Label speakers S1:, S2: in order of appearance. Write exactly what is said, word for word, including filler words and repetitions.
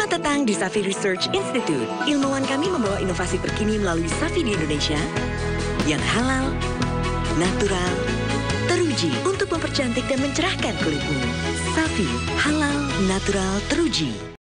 S1: Selamat datang di Safi Research Institute. Ilmuwan kami membawa inovasi terkini melalui Safi di Indonesia yang halal, natural, teruji untuk mempercantik dan mencerahkan kulitmu. Safi, halal, natural, teruji.